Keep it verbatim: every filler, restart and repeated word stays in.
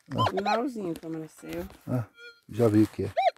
Ah. Finalzinho que amanheceu. Ah, já vi o que é.